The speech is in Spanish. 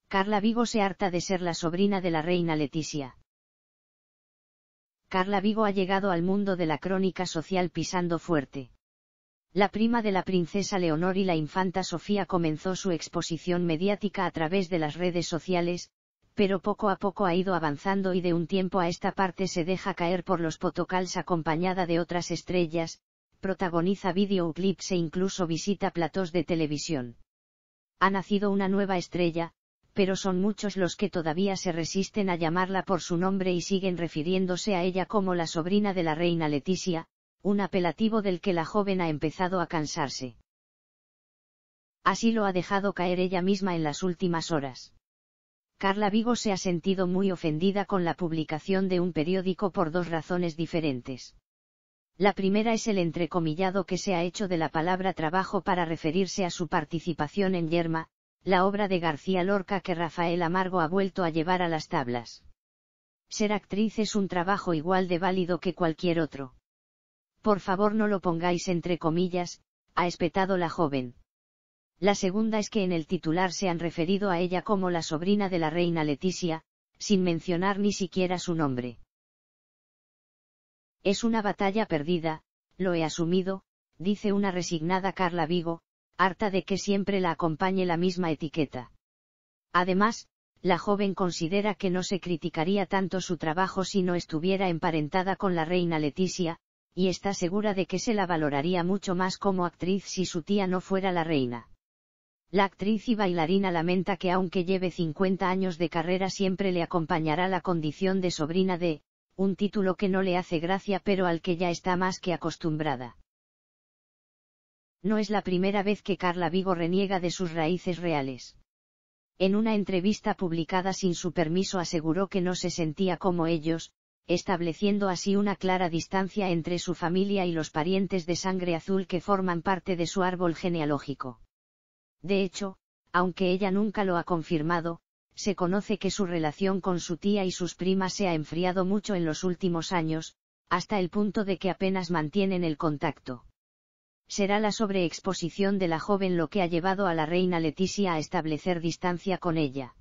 Carla Vigo se harta de ser la sobrina de la reina Leticia. Carla Vigo ha llegado al mundo de la crónica social pisando fuerte. La prima de la princesa Leonor y la infanta Sofía comenzó su exposición mediática a través de las redes sociales, pero poco a poco ha ido avanzando y de un tiempo a esta parte se deja caer por los potocals acompañada de otras estrellas, protagoniza videoclips e incluso visita platós de televisión. Ha nacido una nueva estrella, pero son muchos los que todavía se resisten a llamarla por su nombre y siguen refiriéndose a ella como la sobrina de la reina Leticia, un apelativo del que la joven ha empezado a cansarse. Así lo ha dejado caer ella misma en las últimas horas. Carla Vigo se ha sentido muy ofendida con la publicación de un periódico por dos razones diferentes. La primera es el entrecomillado que se ha hecho de la palabra trabajo para referirse a su participación en Yerma, la obra de García Lorca que Rafael Amargo ha vuelto a llevar a las tablas. Ser actriz es un trabajo igual de válido que cualquier otro. Por favor no lo pongáis entre comillas, ha espetado la joven. La segunda es que en el titular se han referido a ella como la sobrina de la reina Leticia, sin mencionar ni siquiera su nombre. Es una batalla perdida, lo he asumido, dice una resignada Carla Vigo, harta de que siempre la acompañe la misma etiqueta. Además, la joven considera que no se criticaría tanto su trabajo si no estuviera emparentada con la reina Leticia, y está segura de que se la valoraría mucho más como actriz si su tía no fuera la reina. La actriz y bailarina lamenta que aunque lleve 50 años de carrera siempre le acompañará la condición de sobrina de, un título que no le hace gracia pero al que ya está más que acostumbrada. No es la primera vez que Carla Vigo reniega de sus raíces reales. En una entrevista publicada sin su permiso aseguró que no se sentía como ellos, estableciendo así una clara distancia entre su familia y los parientes de sangre azul que forman parte de su árbol genealógico. De hecho, aunque ella nunca lo ha confirmado, se conoce que su relación con su tía y sus primas se ha enfriado mucho en los últimos años, hasta el punto de que apenas mantienen el contacto. Será la sobreexposición de la joven lo que ha llevado a la reina Leticia a establecer distancia con ella.